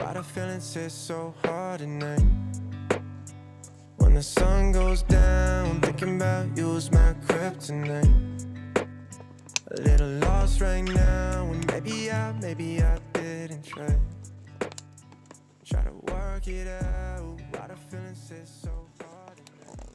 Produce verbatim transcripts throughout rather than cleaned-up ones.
why the feelings hit so hard at night. When the sun goes down, thinking about you's my kryptonite. A little lost right now, and maybe I, maybe I didn't try. Try to work it out, why the feelings hit so hard at night.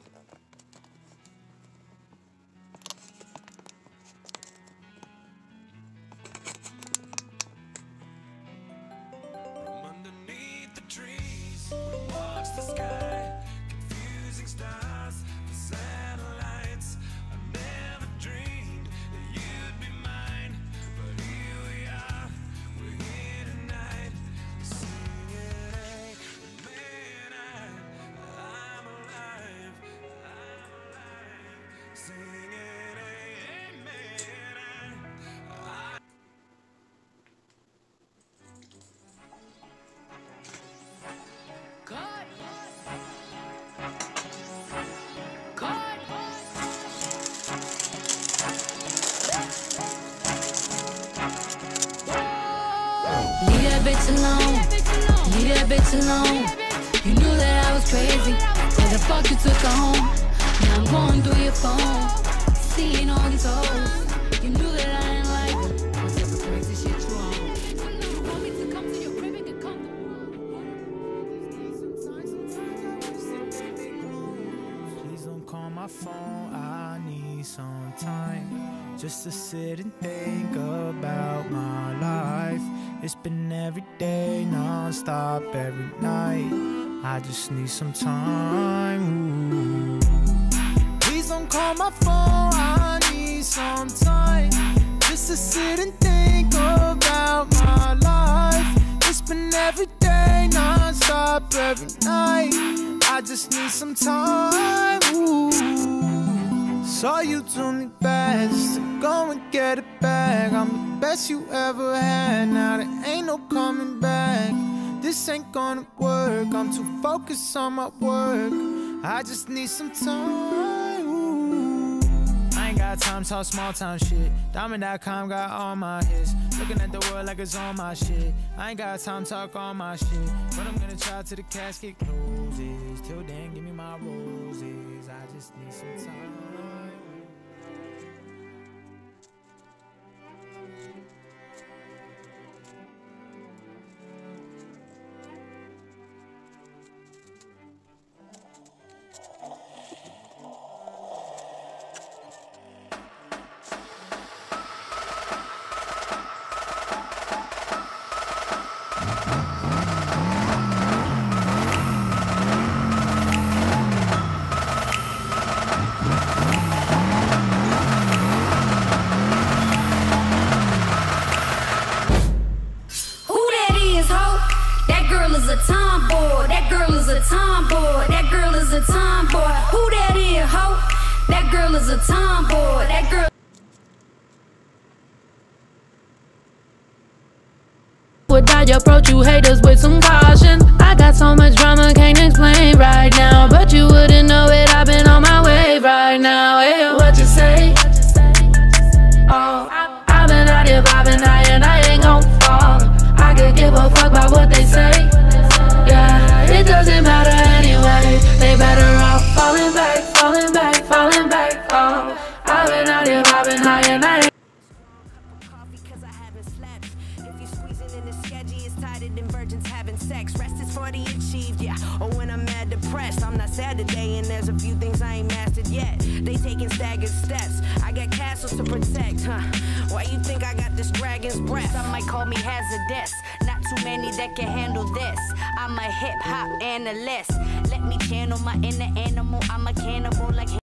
From underneath the trees, watch the sky, confusing stars, the satellites. I never dreamed that you'd be mine, but here we are, we're here tonight, singing, hey, man, I, I'm alive, I'm alive, singing, hey, hey, man, I, I God. God. Leave that bitch alone. Leave that bitch alone. You knew that I was crazy. Where the fuck you took her home? Now I'm going through your phone, seeing all these hoes. You knew that I didn't like it. What's up with crazy shit you on? You want me to come to your crib and get comfortable? Please don't call my phone, I need some time just to sit and think about my life. It's been every day, non-stop, every night. I just need some time. Ooh. Please don't call my phone, I need some time just to sit and think about my life. It's been every day, non-stop, every night. I just need some time. Ooh. Saw you do me best, so go and get it back. I'm the best you ever had, now there ain't no coming back. This ain't gonna work, I'm too focused on my work. I just need some time. Ooh. I ain't got time to talk small town shit. Diamond dot com got all my hits. Looking at the world like it's on my shit. I ain't got time to talk all my shit, but I'm gonna try till the casket closes. Till then, give me my roses. I just need some time. A tomboy, that girl is a tomboy, that girl is a tomboy. Who that is, ho? That girl is a tomboy, that girl. Would I approach you haters with some caution? I got so much drama, can't explain right now, but you wouldn't know it. I've been on my way right now. Hey, what you say? Oh, I've been out here vibing high and I ain't gon' fall. I could give a fuck about what they say. Yeah, it doesn't matter anyway. They better off falling back, falling back, falling back. Oh, I've been out here vibing high and I ain't. Coffee cause I haven't slept. If you're squeezing in the sketchy, it's tighter than virgins having sex. Rest is for the achieved, yeah. Or when I'm mad depressed, I'm not sad today, and there's a few things I ain't mastered yet. They taking staggered steps. I got castles to protect, huh? Why you think I got this dragon's breath? Some might call me hazardous. Not too many that can handle this. I'm a hip-hop analyst. Let me channel my inner animal. I'm a cannibal like